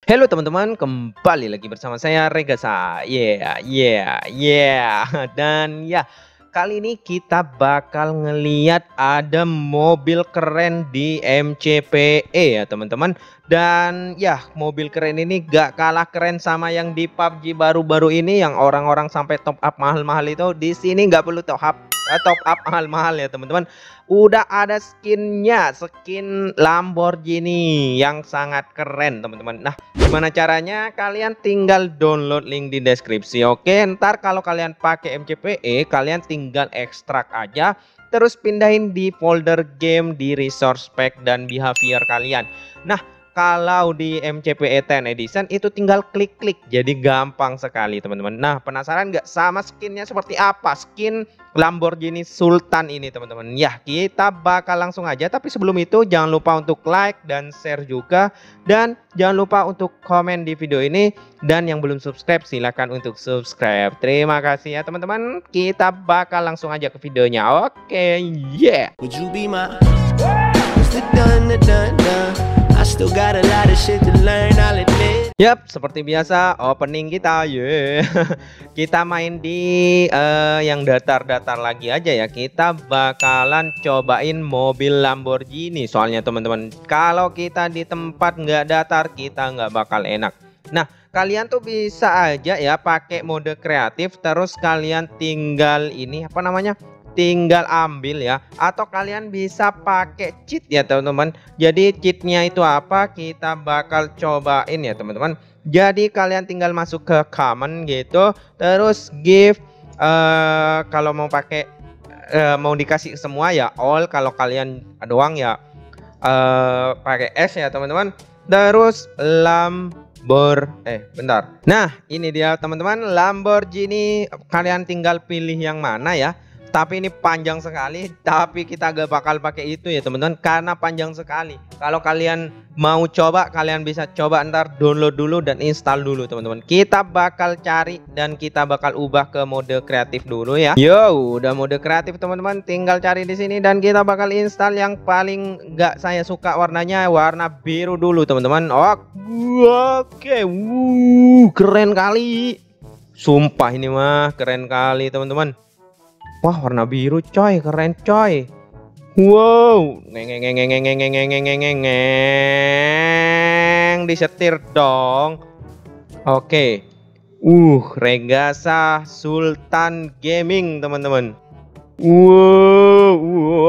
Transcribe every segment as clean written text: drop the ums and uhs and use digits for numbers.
Halo teman-teman, kembali lagi bersama saya Regasa. Dan ya, kali ini kita bakal ngeliat ada mobil keren di MCPE ya teman-teman. Dan ya, mobil keren ini gak kalah keren sama yang di PUBG baru-baru ini yang orang-orang sampai top up mahal-mahal itu. Di sini nggak perlu top up mahal-mahal ya teman-teman. Udah ada skinnya, skin Lamborghini yang sangat keren teman-teman. Nah, gimana caranya? Kalian tinggal download link di deskripsi. Oke, ntar kalau kalian pakai MCPE, kalian tinggal ekstrak aja, terus pindahin di folder game, di resource pack dan behavior kalian. Nah, kalau di MCPE 10 Edition itu tinggal klik-klik, jadi gampang sekali teman-teman. Nah, penasaran nggak sama skinnya seperti apa? Skin Lamborghini Sultan ini teman-teman. Ya, kita bakal langsung aja. Tapi sebelum itu jangan lupa untuk like dan share juga. Dan jangan lupa untuk komen di video ini. Dan yang belum subscribe silahkan untuk subscribe. Terima kasih ya teman-teman. Kita bakal langsung aja ke videonya. Oke, yeah. Would you be my Mr. Dun. I still got a lot of shit to learn, I'll admit. Yap, seperti biasa opening kita, kita main di yang datar-datar lagi aja ya. Kita bakalan cobain mobil Lamborghini. Soalnya teman-teman, kalau kita di tempat nggak datar, kita nggak bakal enak. Nah, kalian tuh bisa aja ya pakai mode kreatif, terus kalian tinggal ini apa namanya? Tinggal ambil ya, atau kalian bisa pakai cheat ya teman-teman. Jadi cheatnya itu apa, kita bakal cobain ya teman-teman. Jadi kalian tinggal masuk ke common gitu, terus give kalau mau pakai mau dikasih semua ya all, kalau kalian doang ya pakai S ya teman-teman. Terus bentar. Nah, ini dia teman-teman, Lamborghini. Kalian tinggal pilih yang mana ya. Tapi ini panjang sekali, tapi kita gak bakal pakai itu ya teman-teman, karena panjang sekali. Kalau kalian mau coba, kalian bisa coba ntar download dulu dan install dulu teman-teman. Kita bakal cari dan kita bakal ubah ke mode kreatif dulu ya. Yo, udah mode kreatif teman-teman, tinggal cari di sini dan kita bakal install yang paling gak saya suka warnanya, warna biru dulu teman-teman. Oke, keren kali. Sumpah ini mah keren kali teman-teman. Wah, warna biru coy, keren coy. Wow, disetir dong. Oke. Regasa Sultan Gaming teman-teman. Wow.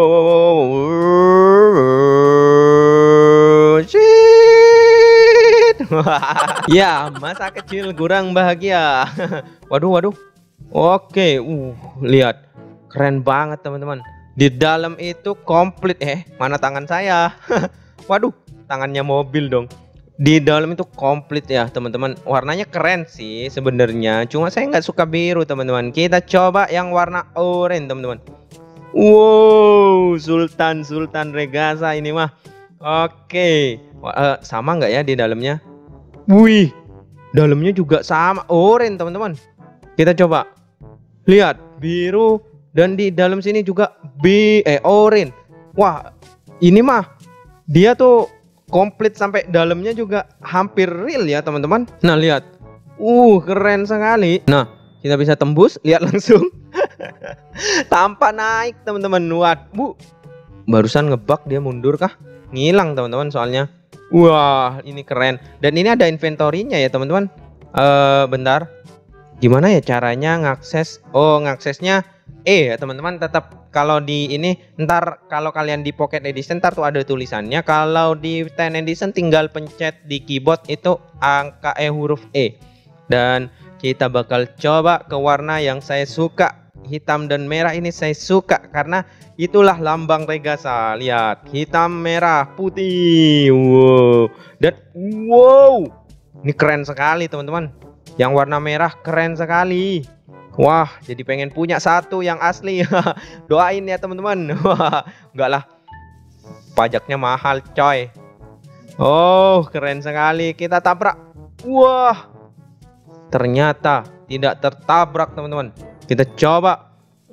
Ya, masa kecil kurang bahagia. Waduh. Oke, lihat. Keren banget teman-teman. Di dalam itu komplit. Mana tangan saya? Waduh, tangannya mobil dong. Di dalam itu komplit ya teman-teman. Warnanya keren sih sebenarnya. Cuma saya nggak suka biru teman-teman. Kita coba yang warna oranye teman-teman. Wow, Sultan Regasa ini mah. Oke. Sama nggak ya di dalamnya? Wih, dalamnya juga sama oranye teman-teman. Kita coba. Lihat, biru. Dan di dalam sini juga orange. Wah, ini mah dia tuh komplit sampai dalamnya juga hampir real ya teman-teman. Nah, lihat. Keren sekali. Nah, kita bisa tembus, lihat langsung. Tanpa naik teman-teman. Waduh. Barusan ngebug dia mundur kah? Ngilang teman-teman soalnya. Wah, ini keren. Dan ini ada inventory-nya ya teman-teman. Bentar. Gimana ya caranya ngakses? Ngaksesnya ya teman-teman. Tetap kalau di ini ntar kalau kalian di Pocket Edition ntar tuh ada tulisannya. Kalau di 10 Edition tinggal pencet di keyboard itu angka huruf E. Dan kita bakal coba ke warna yang saya suka. Hitam dan merah ini saya suka karena itulah lambang Regasa. Lihat, hitam, merah, putih. Dan ini keren sekali teman-teman. Yang warna merah keren sekali. Wah, jadi pengen punya satu yang asli. Doain ya teman-teman. Enggak lah, pajaknya mahal coy. Keren sekali. Kita tabrak. Wah, ternyata tidak tertabrak teman-teman. Kita coba.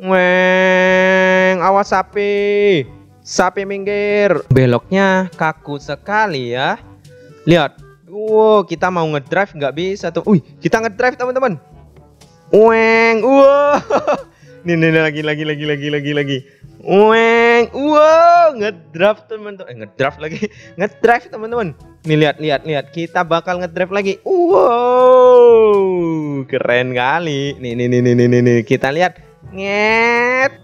Awas sapi minggir. Beloknya kaku sekali ya. Lihat, Wow, kita mau ngedrive nggak bisa tuh. Kita ngedrive teman-teman. Weng, wow. Nih lagi. Weng, wow, ngedrive teman-teman. Ngedrive lagi, ngedrive teman-teman. Nih lihat. Kita bakal ngedrive lagi. Wow, keren kali. Nih. Kita lihat. Nget.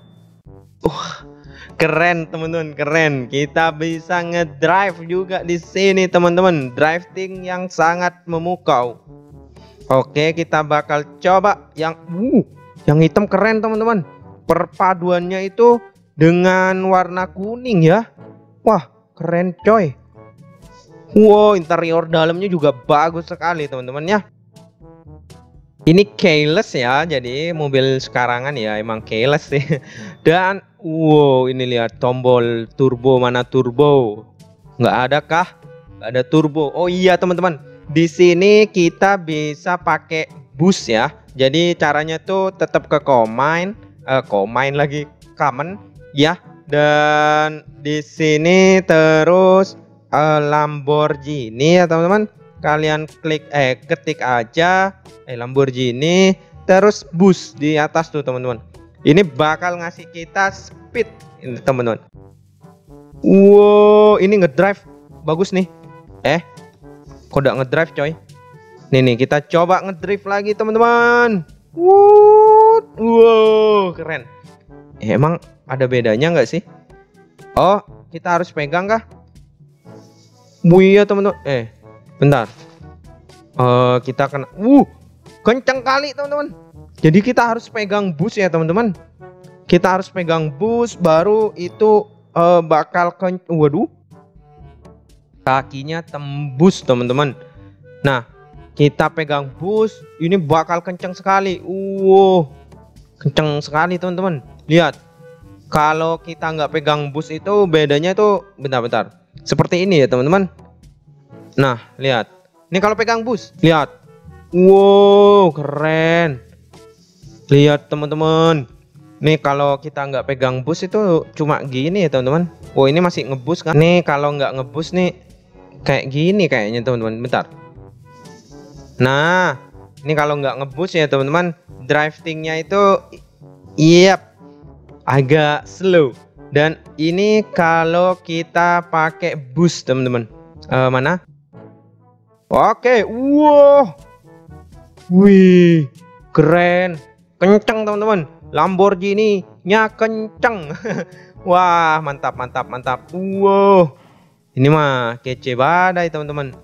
Keren teman-teman, keren. Kita bisa ngedrive juga di sini teman-teman. Drifting yang sangat memukau. Oke, kita bakal coba yang hitam keren teman-teman. Perpaduannya itu dengan warna kuning ya. Wah, keren coy. Wow, interior dalamnya juga bagus sekali teman-teman ya. Ini keyless ya, jadi mobil sekarangan ya emang keyless sih. Dan wow, ini lihat tombol turbo, mana turbo? Nggak ada kah? Nggak ada turbo. Oh iya teman-teman, di sini kita bisa pakai boost ya. Jadi caranya tuh tetap ke common ya. Dan di sini terus Lamborghini ya teman-teman. Kalian ketik aja Lamborghini terus boost di atas tuh teman-teman. Ini bakal ngasih kita speed ini teman-teman. Wow, ini ngedrive bagus nih. Kok udah ngedrive coy. Nih kita coba ngedrive lagi teman-teman. Wow, keren. Emang ada bedanya nggak sih? Oh, kita harus pegang kah? Iya teman-teman. Bentar. Kita kena. Kenceng kali teman-teman. Jadi kita harus pegang boost ya teman-teman. Kita harus pegang boost baru itu bakal waduh. Kakinya tembus teman-teman. Nah, kita pegang boost, ini bakal kenceng sekali. Kenceng sekali teman-teman. Lihat. Kalau kita nggak pegang boost itu bedanya tuh bentar. Seperti ini ya teman-teman. Nah, lihat. Ini kalau pegang boost, lihat. Wow, keren. Lihat teman-teman. Nih kalau kita nggak pegang boost itu cuma gini ya teman-teman. Oh, ini masih ngeboost kan? Nih kalau nggak ngeboost nih kayak gini kayaknya teman-teman. Bentar. Nah, ini kalau nggak ngeboost ya teman-teman, driftingnya itu agak slow. Dan ini kalau kita pakai boost teman-teman. Mana? Oke, wow. Wih, keren. Kenceng teman-teman. Lamborghini-nya kenceng. Wah, mantap. Wow. Ini mah kece badai teman-teman.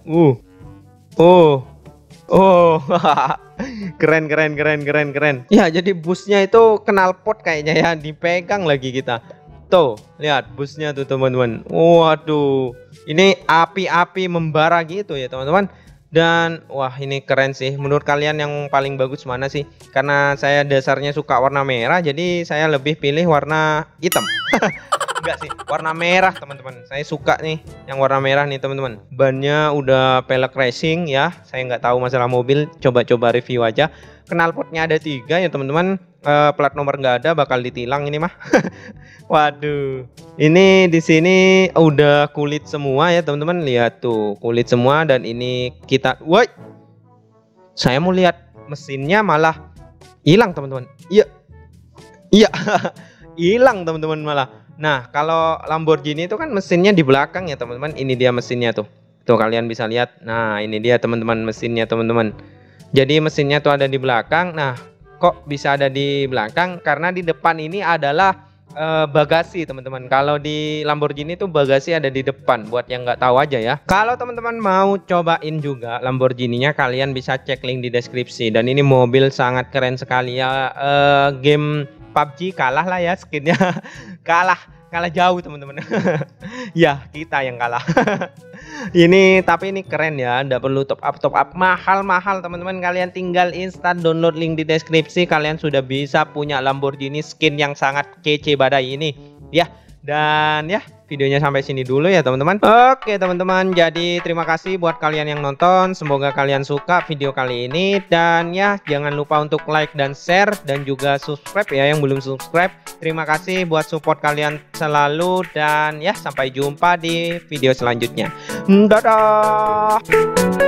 Keren. Ya, jadi busnya itu knalpot kayaknya ya, dipegang lagi kita. Tuh, lihat busnya tuh teman-teman. Waduh. Ini api-api membara gitu ya teman-teman. Dan wah, ini keren sih. Menurut kalian yang paling bagus mana sih? Karena saya dasarnya suka warna merah, jadi saya lebih pilih warna hitam. Enggak sih, warna merah teman-teman. Saya suka nih yang warna merah nih teman-teman. Bannya udah pelek racing ya. Saya nggak tahu masalah mobil, coba-coba review aja. Knalpotnya ada 3 ya teman-teman. Plat nomor nggak ada, bakal ditilang ini mah. Waduh, ini di sini udah kulit semua ya teman-teman. Lihat tuh, kulit semua. Dan ini kita, woi, saya mau lihat mesinnya malah hilang teman-teman. Iya, hilang teman-teman malah. Nah, kalau Lamborghini itu kan mesinnya di belakang ya teman-teman. Ini dia mesinnya tuh. Tuh kalian bisa lihat. Nah, ini dia teman-teman mesinnya teman-teman. Jadi mesinnya tuh ada di belakang. Nah, kok bisa ada di belakang? Karena di depan ini adalah bagasi teman-teman. Kalau di Lamborghini tuh bagasi ada di depan. Buat yang nggak tahu aja ya. Kalau teman-teman mau cobain juga Lamborghini-nya, kalian bisa cek link di deskripsi. Dan ini mobil sangat keren sekali ya. Game PUBG kalah lah ya skinnya. kalah jauh teman-teman. Ya, kita yang kalah. Ini tapi ini keren ya, nggak perlu top up mahal teman-teman. Kalian tinggal instan download link di deskripsi, kalian sudah bisa punya Lamborghini skin yang sangat kece badai ini ya. Dan ya, videonya sampai sini dulu ya teman-teman. Oke teman-teman, jadi terima kasih buat kalian yang nonton. Semoga kalian suka video kali ini. Dan ya, jangan lupa untuk like dan share, dan juga subscribe ya yang belum subscribe. Terima kasih buat support kalian selalu. Dan ya, sampai jumpa di video selanjutnya. Dadah.